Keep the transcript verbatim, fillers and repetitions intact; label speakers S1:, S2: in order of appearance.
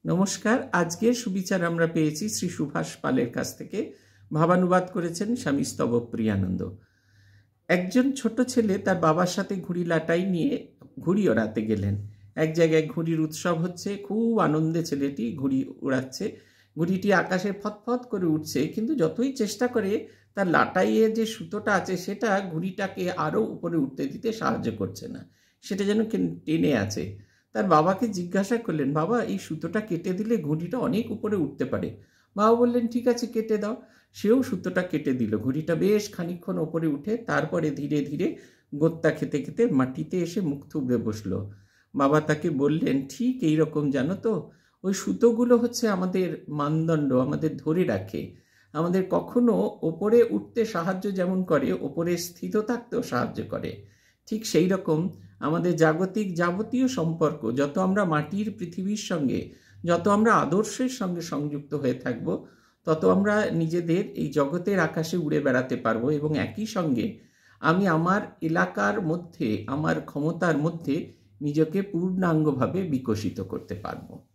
S1: নমস্কার। আজকের সুবিচার আমরা পেয়েছি শ্রী সুভাষ পালের কাছ থেকে। ভাবানুবাদ করেছেন স্বামী স্তবপ্রিয়ানন্দ। একজন ছোট ছেলে তার বাবার সাথে ঘুড়ি লাটাই নিয়ে ঘুড়ি ওড়াতে গেলেন। এক জায়গায় ঘুড়ির উৎসব হচ্ছে, খুব আনন্দে ছেলেটি ঘুড়ি উড়াচ্ছে। ঘুড়িটি আকাশে ফতফত করে উঠছে, কিন্তু যতই চেষ্টা করে তার লাটাইয়ে যে সুতোটা আছে সেটা ঘুড়িটাকে আরও উপরে উঠতে দিতে সাহায্য করছে না, সেটা যেন টেনে আছে। তার বাবাকে জিজ্ঞাসা করলেন, বাবা এই সুতোটা কেটে দিলে ঘুড়িটা অনেক উপরে উঠতে পারে। বাবা বললেন, ঠিক আছে কেটে দাও। সেও সুতোটা কেটে দিল। ঘুড়িটা বেশ খানিকক্ষণ ওপরে উঠে তারপরে ধীরে ধীরে গোত্তা খেতে খেতে মাটিতে এসে মুখ থুবড়ে বসলো। বাবা তাকে বললেন, ঠিক এইরকম জানো তো, ওই সুতোগুলো হচ্ছে আমাদের মানদণ্ড, আমাদের ধরে রাখে, আমাদের কখনো ওপরে উঠতে সাহায্য যেমন করে, ওপরে স্থিত থাকতেও সাহায্য করে। ঠিক সেই রকম আমাদের জাগতিক যাবতীয় সম্পর্ক, যত আমরা মাটির পৃথিবীর সঙ্গে, যত আমরা আদর্শের সঙ্গে সংযুক্ত হয়ে থাকব, তত আমরা নিজেদের এই জগতের আকাশে উড়ে বেড়াতে পারবো এবং একই সঙ্গে আমি আমার এলাকার মধ্যে, আমার ক্ষমতার মধ্যে নিজেকে পূর্ণাঙ্গভাবে বিকশিত করতে পারবো।